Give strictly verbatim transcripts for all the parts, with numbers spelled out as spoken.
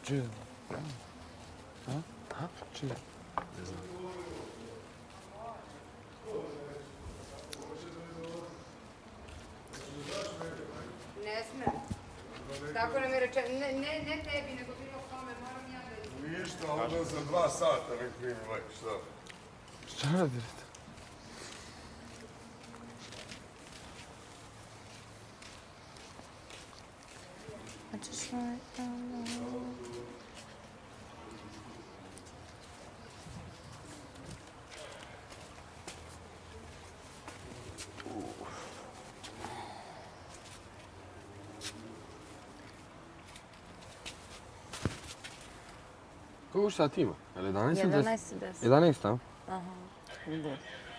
Čije? A? A? Čije? Ne znam. Ne smem. Tako nam je rečeno. Ne, ne, ne tebi, nego bilo kome. Moram ja da izgledam. Ništa, onda za dva sata nek primi lek, šta? Šta radite? I just write down the Koliko sat ima? Je li jedanaest ili jedanaest i deset. jedanaest, a? Aha, ide.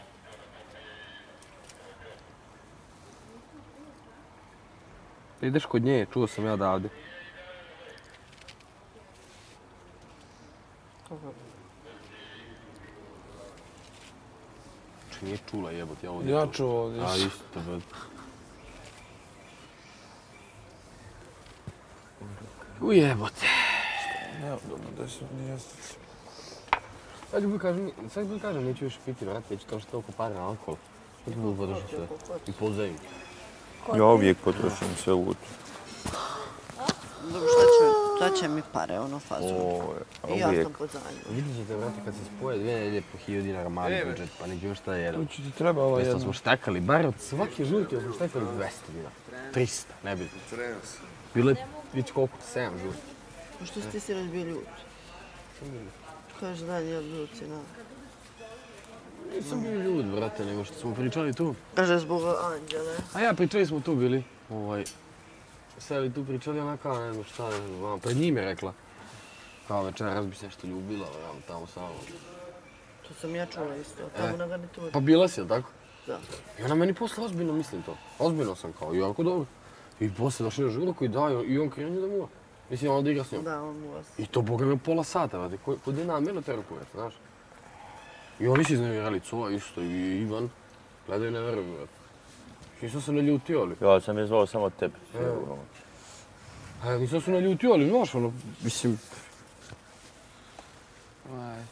Ideš kod nje, čuo sam ja odavde. Kako? Či nije čula jebot, ja ovdje. Ja čuo ovdje. A, isto, bro. Ujebote. Ne, dobro, da su mjeseci. Sad bi kažem, sad bi kažem, neću još piti, vrati, neću trošiti toliko para na alkohol. Što ti budu podržati sve? I pozajim. Ja uvijek potrošim sve u utu. Dobro, šta će, šta će mi pare, ono fazu? O, I ja uvijek. sam pod zanju. Vidjet ćete, vrati, kad se spoje dvije nedelje po hiljadu dinara mali budžet, pa neću još šta jedan. Ući ti treba ova Mjesto jedna. smo štakali, bar od svake žurke smo štakali dvesta dinara. trista, ne bi. Trens. Bilo je već koliko, sedam žurke. Pa što si ti sinoć bio ljut? Kaže da nije ljuti, na. Nisam bio ljud, brate, nego što smo pričali tu. Kaže zbog anđele. A ja, pričali smo tu bili. Ovaj, seli tu pričali onaka, ne znam šta, ne znam, ono, pred njim je rekla. Kao večeras bi se nešto ljubila, ono, tamo samo. To sam ja čula isto, tamo na garnituri. Pa bila si, jel tako? Da. I ona meni posle ozbiljno mislim to. Ozbiljno sam kao, jako dobro. I posle došli na žurku i daju, i on krenio da muva. Mislim, on da igra s njom. Da, on muva se. I to, boga mi, pola sata, vati, kod je namjerno te rukuje, znaš. I oni su iznevirali, Cova isto, i Ivan. Gledaju, ne veruju, vati. Nisam se naljutio, ali. Ja sam je zvao samo tebe. A nisam se naljutio, ali, znaš, ono, mislim... Aj,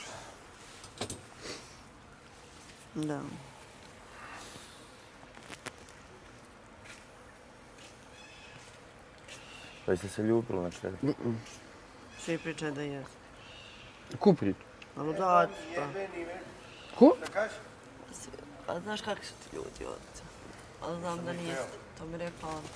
Da. Pa jeste se ljubili na čelu? Svi pričaju da jesu. Ko priča? Ali da, pa. Ko? A znaš kakvi su ti ljudi ovdje? Ali znam da niste. To mi rekla ona.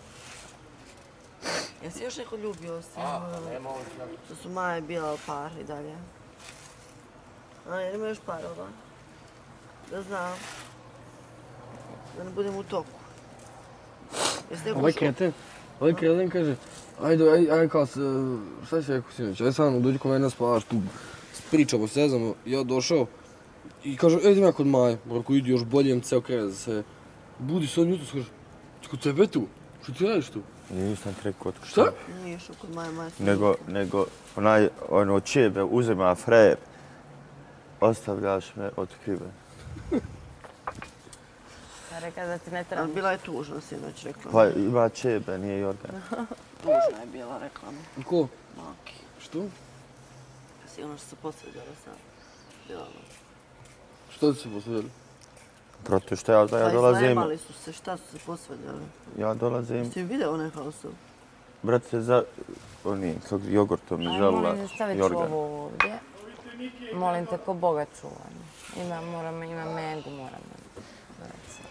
Jesi još neko ljubio osim? To su Maja i Bila par i dalje. A, jer ima još par ova? Da znam. Da ne budem u toku. Jesi neko Ovaj šup? kreten, ovaj kreten kaže, ajde, ajde, ajde, kao, s- šta si rekao sinoć, ajde sad, dođi kod mene spavaš tu, pričamo, sezamo, ja došao i kaže, ej, idem ja kod Maje, Marko, idi još bolje, imam ceo krevet za sebe. Budi se on jutro, kaže, kod tebe tu, što ti radiš tu? Nisam ti rekao. Šta? Nije išao kod Maja, Maja sam Nego, nego, onaj, ono, čebe uzima frajer. Ostavljaš me otkriven. Ja rekao da ti ne treba. Ali bila je tužna sinoć, rekla mi. Pa ima čebe, nije Jorgan. Tužna je bila, rekla mi. Ko? Maki. Što? Sigurno što se posvedjala sam. Bila ona. Što ti se posvedili? Proto što ja, ja Pa dolazim, izlemali su se, šta su se posvedjali? ja dolazim, Jesi video neka osoba? brate, za, onim, kog jogurtom Aj, izvela molim te, stavit ću Jorgan. ovo ovdje. Molim te, ko Boga čuvam. Ima, moram, ima Megu, moram. recimo.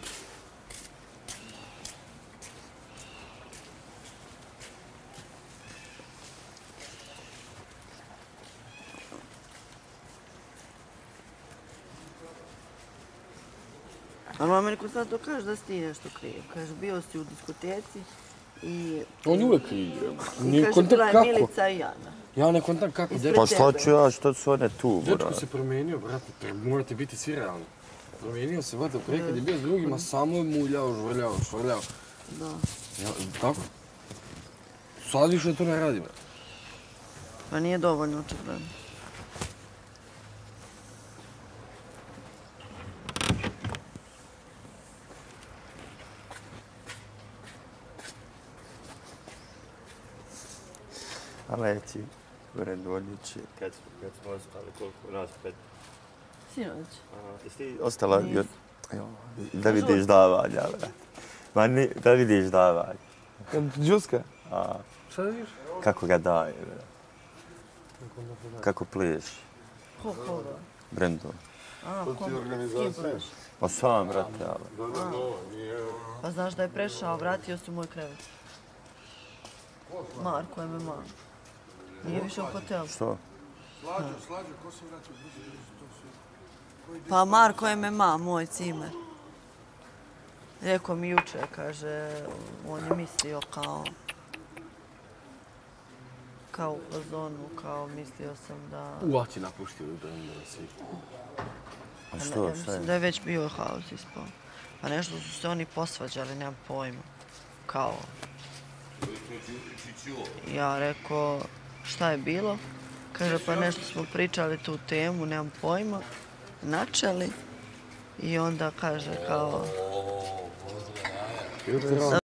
Ali mama rekao sad to kaže da si ti nešto kriv. Kaže, bio si u diskoteci i... On je uvek kriv. I Nije kaže, kontak bila je kako. Milica i Jana. Ja ne kontam kako. Ispred Pa Dečko, šta tebe. ću ja, što su one tu, dečko brate? se promijenio, brate, tre- morate biti svi realni. Promijenio se, brate, prije kad je bio s drugima, samo je muljao, žvrljao, švrljao. Da. Ja, tako? Sad više to ne radi, brate. Pa nije dovoljno očigledno. Pa leći, uredno odliči. Kad smo, kad smo ostali, koliko nas pet? Sinoć. A, jesi ti ostala? Nisam. Da vidiš davanja, brate. Ma ni, da vidiš davanja. Džuska? A, Šta da vidiš? kako ga daje, brate. Kako pliješ, Ko koga? Brendon. A, To ti kom? je S kim organizacija. pleš? Ma sam, brate, ali. Da, da, da, nije... Pa znaš da je prešao, vratio se u moj krevet. Marko M M A. Nije više u hotelu. Što? Slađo, slađo, ko se vratio? Brzo, brzo, to sve. Pa Marko M M A, moj cimer. Rekao mi juče, kaže, on je mislio kao... Kao u fazonu, kao mislio sam da... Ua, ti napuštio u Brendana svi. A Pa ne, što, ja šta mislim je? da je već bio haos ispao. Pa nešto su se oni posvađali, nemam pojma. Kao... Ja rekao, šta je bilo? Kaže, pa nešto smo pričali tu temu, nemam pojma. Načeli. I onda kaže kao...